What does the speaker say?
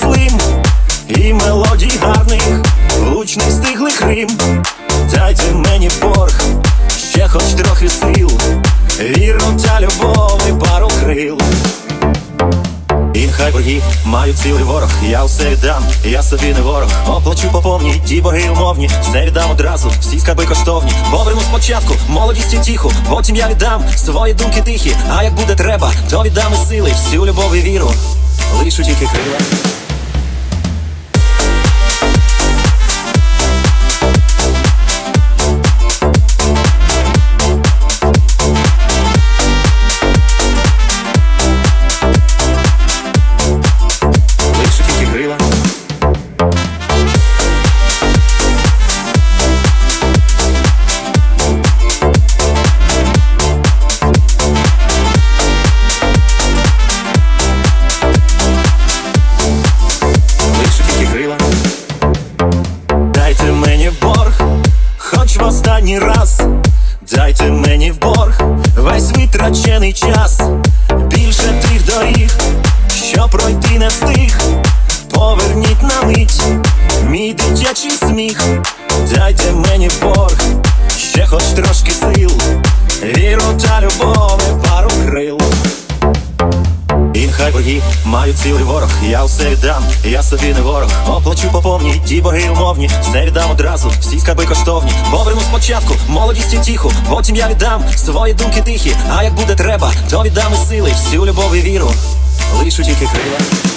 слим і мелодій гарних, влучних стиглих рим. Дайте мені борг, ще хоч трохи сил, віру та любов і пару крил. І хай борги мають цілий ворог, я усе віддам, я собі не ворог. Оплачу по повній, ті борги умовні, все віддам одразу, всі скарби коштовні. Поверну спочатку молодість і тиху, потім я віддам свої думки тихі. А як буде треба, то віддам і сили, всю любов і віру, лишу тільки крила. Дайте мені борг, хоч в останній раз. Дайте мені в борг весь витрачений час. Більше тих доріг, що пройти не встиг. Поверніть на мить мій дитячий сміх. Дайте мені борг, ще хоч трошки сил, віру та любов і пару крил. І хай борги мають цілий ворог, я усе віддам, я собі не ворог. Оплачу по повній, ті борги умовні, все віддам одразу, всі скарби коштовні. Поверну спочатку молодість і тиху, потім я віддам свої думки тихі. А як буде треба, то віддам і сили, всю любов і віру, лишу тільки крила.